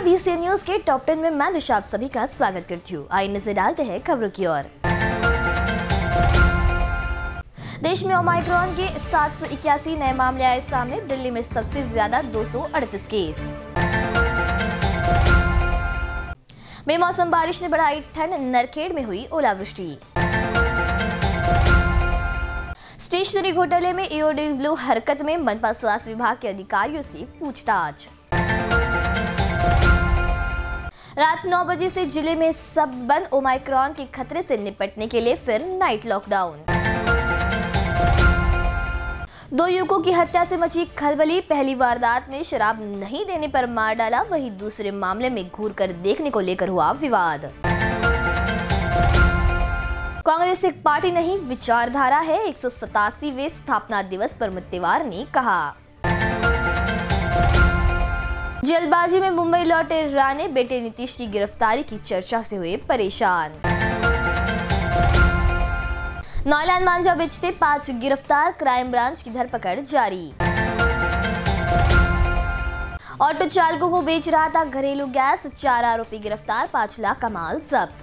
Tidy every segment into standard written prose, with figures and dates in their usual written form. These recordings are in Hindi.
बीसीएन न्यूज के टॉप 10 में मैं दिशा आप सभी का स्वागत करती हूँ। आइए नजर डालते हैं खबरों की ओर। देश में ओमाइक्रॉन के 781 नए मामले आए सामने। दिल्ली में सबसे ज्यादा 238 केस। बेमौसम बारिश ने बढ़ाई ठंड, नरखेड़ में हुई ओलावृष्टि। स्टेशनरी घोटाले में ईओडब्ल्यू हरकत में मनपा स्वास्थ्य विभाग के अधिकारियों से पूछताछ। रात 9 बजे से जिले में सब बंद। ओमाइक्रॉन के खतरे से निपटने के लिए फिर नाइट लॉकडाउन। 2 युवकों की हत्या से मची खलबली। पहली वारदात में शराब नहीं देने पर मार डाला, वहीं दूसरे मामले में घूर कर देखने को लेकर हुआ विवाद। कांग्रेस एक पार्टी नहीं, विचारधारा है। 187वें स्थापना दिवस पर मुत्तेवार ने कहा। जल्दबाजी में मुंबई लौटे राणे, बेटे नीतीश की गिरफ्तारी की चर्चा से हुए परेशान। नौलान मांझा बेचते 5 गिरफ्तार, क्राइम ब्रांच की धरपकड़ जारी। ऑटो चालकों को बेच रहा था घरेलू गैस, 4 आरोपी गिरफ्तार, 5 लाख का माल जब्त।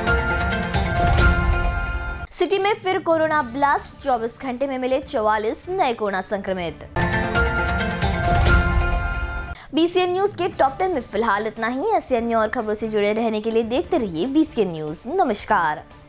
सिटी में फिर कोरोना ब्लास्ट, 24 घंटे में मिले 44 नए कोरोना संक्रमित। बीसीएन न्यूज के टॉप 10 में फिलहाल इतना ही। ऐसी अन्य और खबरों से जुड़े रहने के लिए देखते रहिए बीसीएन न्यूज। नमस्कार।